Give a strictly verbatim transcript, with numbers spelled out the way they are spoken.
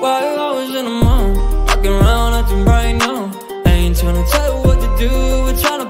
Five hours in the morning, walking around acting right now. I ain't tryna tell you what to do, we're tryna